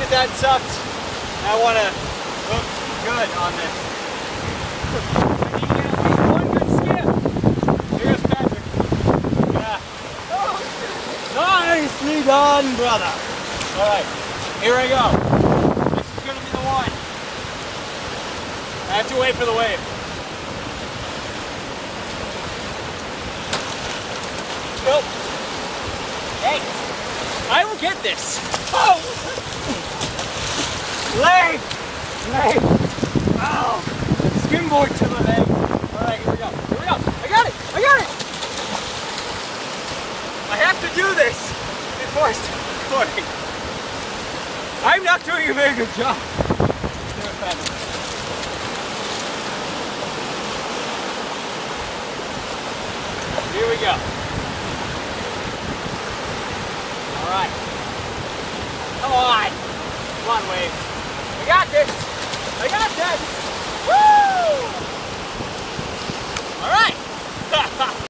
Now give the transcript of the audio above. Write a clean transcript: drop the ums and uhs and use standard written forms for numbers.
that sucked. I want to look good on this. I need at least one good skip. Here's Patrick. Yeah. Nicely done, brother. All right, here I go. This is going to be the one. I have to wait for the wave. Nope. Hey, I will get this. Oh! Leg! Leg! Oh! Skimboard to the leg. Alright, here we go. Here we go. I got it! I got it! I have to do this before I start recording. I'm not doing a very good job. Here we go. Alright. Come on. Come on, wave. I got this. I got this. Woo! Alright.